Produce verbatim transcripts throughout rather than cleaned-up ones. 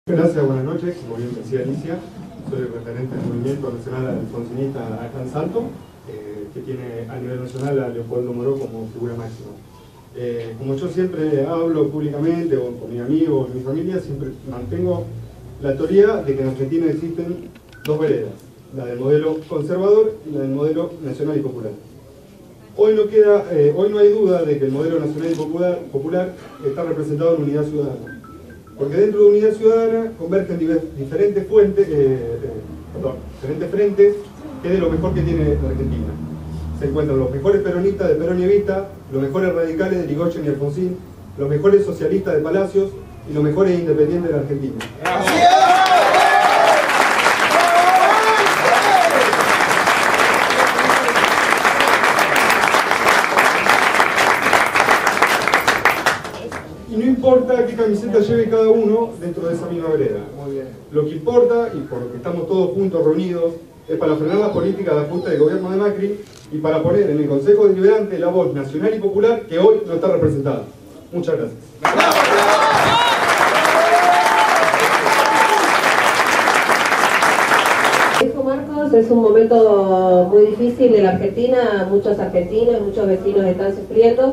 Gracias, buenas noches. Como bien decía Alicia, soy referente del Movimiento Nacional Alfonsinista acá en Salto, eh, que tiene a nivel nacional a Leopoldo Moró como figura máxima. Eh, como yo siempre hablo públicamente, o con mis amigos, con mi familia, siempre mantengo la teoría de que en Argentina existen dos veredas, la del modelo conservador y la del modelo nacional y popular. Hoy no, queda, eh, hoy no hay duda de que el modelo nacional y popular, popular está representado en Unidad Ciudadana. Porque dentro de Unidad Ciudadana convergen diferentes fuentes, eh, eh, perdón, diferentes frentes, que es de lo mejor que tiene la Argentina. Se encuentran los mejores peronistas de Perón y Evita, los mejores radicales de Irigoyen y Alfonsín, los mejores socialistas de Palacios y los mejores independientes de la Argentina. Y no importa qué camiseta lleve cada uno dentro de esa misma vereda. Lo que importa, y por lo que estamos todos juntos reunidos, es para frenar las políticas de ajuste del gobierno de Macri y para poner en el Consejo Deliberante la voz nacional y popular que hoy no está representada. Muchas gracias. Dijo Marcos, es un momento muy difícil en la Argentina, muchos argentinos, muchos vecinos están sufriendo,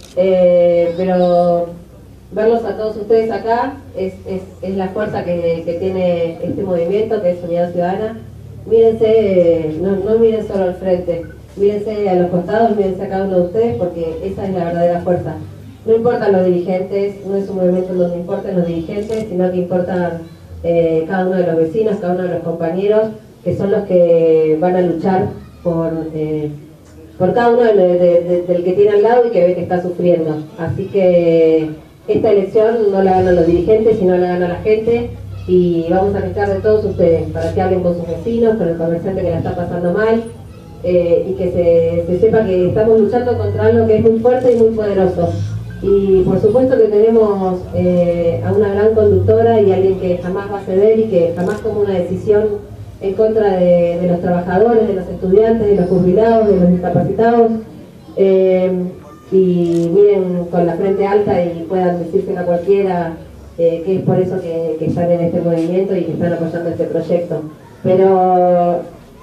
eh, pero verlos a todos ustedes acá es, es, es la fuerza que, que tiene este movimiento, que es Unidad Ciudadana. Mírense, no, no miren solo al frente, mírense a los costados, mírense a cada uno de ustedes, porque esa es la verdadera fuerza. No importan los dirigentes, no es un movimiento donde importan los dirigentes, sino que importan eh, cada uno de los vecinos, cada uno de los compañeros, que son los que van a luchar por, eh, por cada uno de, de, de, del que tiene al lado y que ve que está sufriendo. Así que esta elección no la ganan los dirigentes, sino la gana la gente, y vamos a luchar de todos ustedes para que hablen con sus vecinos, con el comerciante que la está pasando mal, eh, y que se, se sepa que estamos luchando contra algo que es muy fuerte y muy poderoso. Y por supuesto que tenemos eh, a una gran conductora y alguien que jamás va a ceder y que jamás toma una decisión en contra de, de los trabajadores, de los estudiantes, de los jubilados, de los discapacitados. Eh, y miren con la frente alta y puedan decirse a cualquiera eh, que es por eso que, que están en este movimiento y que están apoyando este proyecto. Pero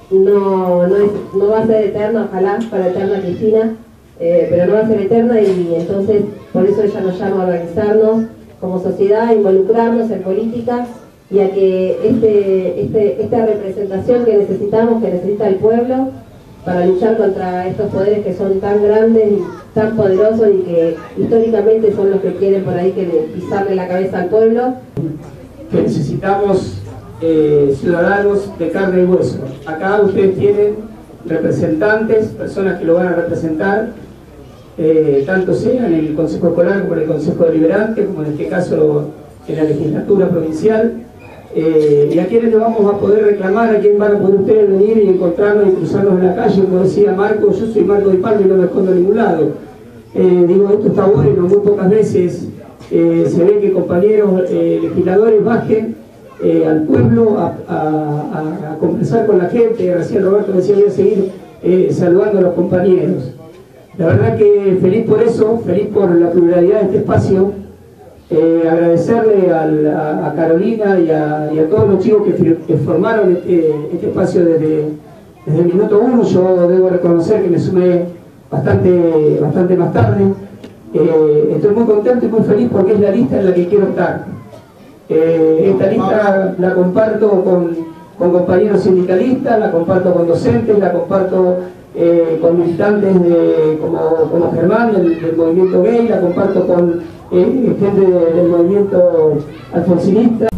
no, no, es, no va a ser eterna, ojalá para eterna Cristina, eh, pero no va a ser eterna, y entonces por eso ella nos llama a organizarnos como sociedad, a involucrarnos en política y a que este, este, esta representación que necesitamos, que necesita el pueblo, para luchar contra estos poderes que son tan grandes y tan poderosos y que históricamente son los que quieren por ahí que le pisarle la cabeza al pueblo. Que necesitamos eh, ciudadanos de carne y hueso. Acá ustedes tienen representantes, personas que lo van a representar, eh, tanto sea en el Consejo Escolar como en el Consejo Deliberante, como en este caso en la legislatura provincial. Eh, y a quienes le vamos a poder reclamar, a quien van a poder ustedes venir y encontrarnos y cruzarnos en la calle. Como decía Marco, yo soy Marco Di Palma y no me escondo a ningún lado. Eh, digo, esto está bueno, muy pocas veces eh, se ve que compañeros eh, legisladores bajen eh, al pueblo a, a, a, a conversar con la gente. Gracias, Roberto decía, voy a seguir eh, saludando a los compañeros. La verdad que feliz por eso, feliz por la pluralidad de este espacio. Eh, agradecerle al, a, a Carolina y a, y a todos los chicos que, que formaron este, este espacio desde, desde el minuto uno. Yo debo reconocer que me sumé bastante, bastante más tarde. Eh, estoy muy contento y muy feliz porque es la lista en la que quiero estar. Eh, esta lista la comparto con, con compañeros sindicalistas, la comparto con docentes, la comparto eh, con militantes de, como, como Germán del, del movimiento gay, la comparto con Eh, gente del movimiento alfonsinista.